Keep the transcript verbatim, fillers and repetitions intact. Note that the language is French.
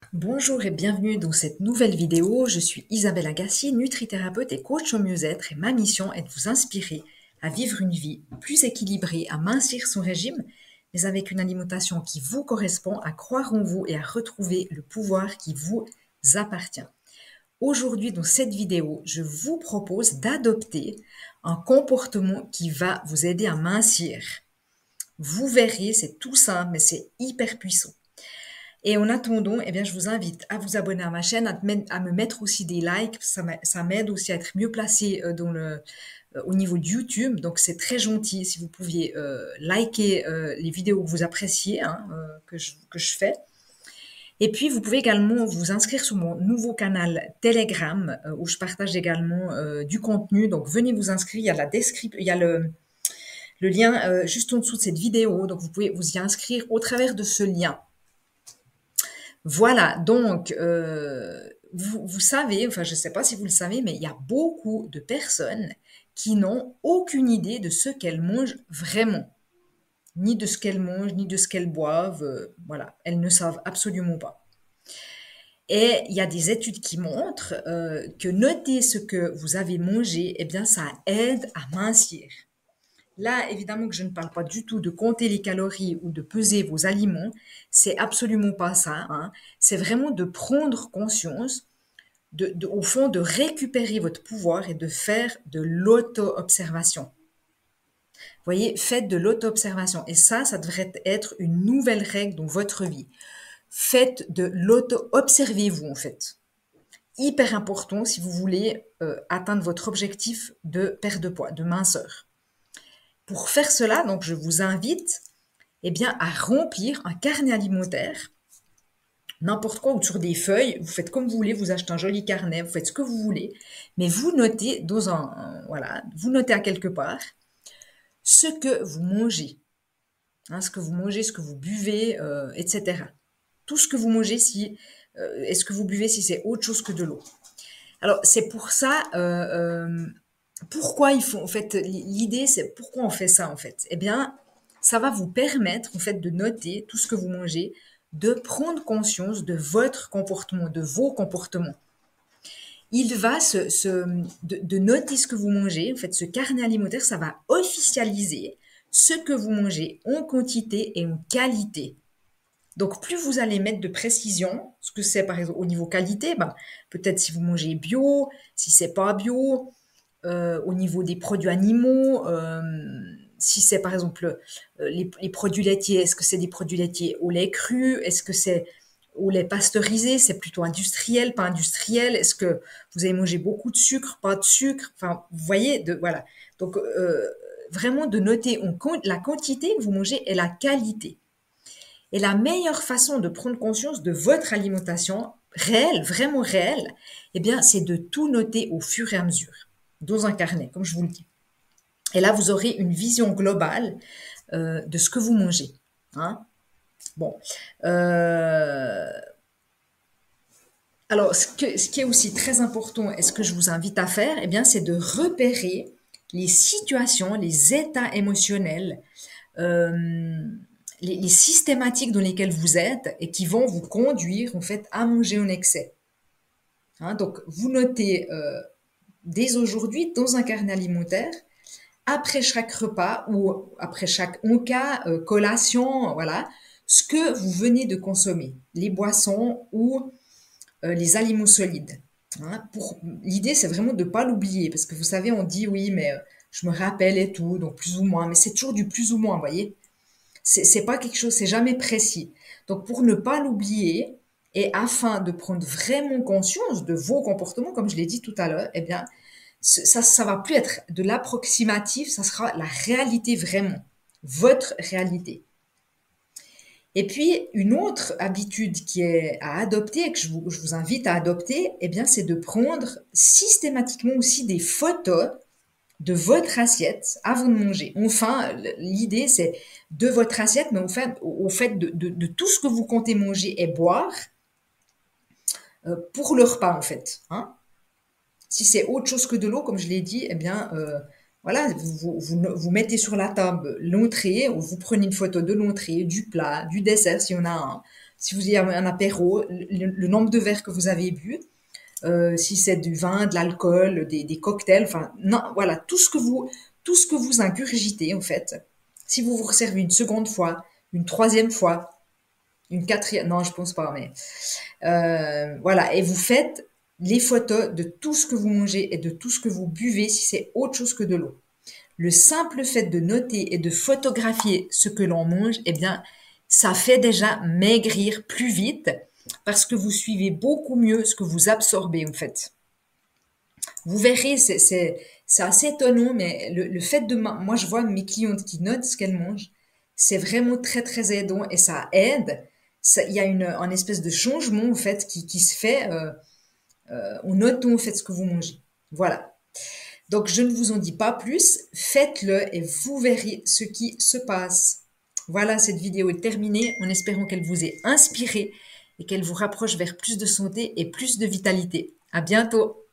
Bonjour et bienvenue dans cette nouvelle vidéo. Je suis Isabelle Agassi, nutrithérapeute et coach au mieux-être et ma mission est de vous inspirer à vivre une vie plus équilibrée, à mincir son régime, mais avec une alimentation qui vous correspond, à croire en vous et à retrouver le pouvoir qui vous appartient. Aujourd'hui, dans cette vidéo, je vous propose d'adopter un comportement qui va vous aider à mincir. Vous verrez, c'est tout simple, mais c'est hyper puissant. Et en attendant, eh bien, je vous invite à vous abonner à ma chaîne, à, à me mettre aussi des likes. Ça m'aide aussi à être mieux placé dans le, au niveau de YouTube. Donc, c'est très gentil si vous pouviez euh, liker euh, les vidéos que vous appréciez, hein, euh, que, je, que je fais. Et puis, vous pouvez également vous inscrire sur mon nouveau canal Telegram, euh, où je partage également euh, du contenu. Donc, venez vous inscrire. Il y a la description, il y a le, le lien euh, juste en dessous de cette vidéo. Donc, vous pouvez vous y inscrire au travers de ce lien. Voilà, donc euh, vous, vous savez, enfin je ne sais pas si vous le savez, mais il y a beaucoup de personnes qui n'ont aucune idée de ce qu'elles mangent vraiment, ni de ce qu'elles mangent, ni de ce qu'elles boivent, euh, voilà, elles ne savent absolument pas. Et il y a des études qui montrent euh, que noter ce que vous avez mangé, eh bien ça aide à mincir. Là, évidemment que je ne parle pas du tout de compter les calories ou de peser vos aliments. C'est absolument pas ça, hein. C'est vraiment de prendre conscience, de, de, au fond, de récupérer votre pouvoir et de faire de l'auto-observation. Vous voyez, faites de l'auto-observation. Et ça, ça devrait être une nouvelle règle dans votre vie. Faites de l'auto-observez-vous, en fait. Hyper important si vous voulez euh, atteindre votre objectif de perte de poids, de minceur. Pour faire cela, donc, je vous invite eh bien, à remplir un carnet alimentaire, n'importe quoi, ou sur des feuilles. Vous faites comme vous voulez, vous achetez un joli carnet, vous faites ce que vous voulez, mais vous notez dans un, un voilà, vous notez à quelque part ce que vous mangez, hein, ce que vous mangez, ce que vous buvez, euh, et cetera. Tout ce que vous mangez, si, euh, est-ce que vous buvez si c'est autre chose que de l'eau. Alors, c'est pour ça, euh, euh, pourquoi il faut, en fait, l'idée, c'est pourquoi on fait ça, en fait. Eh bien, ça va vous permettre, en fait, de noter tout ce que vous mangez, de prendre conscience de votre comportement, de vos comportements. Il va se, se de, de noter ce que vous mangez, en fait, ce carnet alimentaire, ça va officialiser ce que vous mangez en quantité et en qualité. Donc, plus vous allez mettre de précision, ce que c'est par exemple au niveau qualité, ben, peut-être si vous mangez bio, si c'est pas bio, euh, au niveau des produits animaux, euh, si c'est par exemple euh, les, les produits laitiers, est-ce que c'est des produits laitiers au lait cru, est-ce que c'est au lait pasteurisé, c'est plutôt industriel, pas industriel, est-ce que vous avez mangé beaucoup de sucre, pas de sucre, enfin, vous voyez, de, voilà. Donc, euh, vraiment de noter on, la quantité que vous mangez et la qualité. Et la meilleure façon de prendre conscience de votre alimentation réelle, vraiment réelle, eh bien, c'est de tout noter au fur et à mesure, dans un carnet, comme je vous le dis. Et là, vous aurez une vision globale euh, de ce que vous mangez. Hein. Bon. Euh... Alors, ce, que, ce qui est aussi très important et ce que je vous invite à faire, eh bien, c'est de repérer les situations, les états émotionnels, euh, les, les systématiques dans lesquelles vous êtes et qui vont vous conduire en fait à manger en excès. Hein, donc vous notez euh, dès aujourd'hui dans un carnet alimentaire, après chaque repas ou après chaque encas, euh, collation, voilà, ce que vous venez de consommer, les boissons ou euh, les aliments solides. Hein, pour l'idée c'est vraiment de pas l'oublier parce que vous savez on dit oui mais euh, je me rappelle et tout donc plus ou moins mais c'est toujours du plus ou moins, vous voyez. C'est, c'est pas quelque chose, c'est jamais précis. Donc, pour ne pas l'oublier et afin de prendre vraiment conscience de vos comportements, comme je l'ai dit tout à l'heure, eh bien, ça, ça va plus être de l'approximatif, ça sera la réalité vraiment, votre réalité. Et puis, une autre habitude qui est à adopter et que je vous, je vous invite à adopter, eh bien, c'est de prendre systématiquement aussi des photos de votre assiette avant de manger. Enfin, l'idée, c'est de votre assiette, mais au fait, au fait de, de, de tout ce que vous comptez manger et boire euh, pour le repas, en fait. Hein. Si c'est autre chose que de l'eau, comme je l'ai dit, eh bien, euh, voilà, vous, vous, vous mettez sur la table l'entrée, ou vous prenez une photo de l'entrée, du plat, du dessert, s'il y en a un, si vous avez un apéro, le, le nombre de verres que vous avez bu, euh, si c'est du vin, de l'alcool, des, des cocktails, enfin, non, voilà, tout ce que vous, tout ce que vous ingurgitez, en fait. Si vous vous resservez une seconde fois, une troisième fois, une quatrième, non, je pense pas, mais euh, voilà, et vous faites les photos de tout ce que vous mangez et de tout ce que vous buvez si c'est autre chose que de l'eau. Le simple fait de noter et de photographier ce que l'on mange, eh bien, ça fait déjà maigrir plus vite parce que vous suivez beaucoup mieux ce que vous absorbez, en fait. Vous verrez, c'est, c'est, c'est assez étonnant, mais le, le fait de... Moi, je vois mes clientes qui notent ce qu'elles mangent, c'est vraiment très, très aidant et ça aide. Ça, il y a une, un espèce de changement, en fait, qui, qui se fait euh, euh, en notant, en fait, ce que vous mangez. Voilà. Donc, je ne vous en dis pas plus. Faites-le et vous verrez ce qui se passe. Voilà, cette vidéo est terminée en espérant qu'elle vous ait inspiré et qu'elle vous rapproche vers plus de santé et plus de vitalité. À bientôt!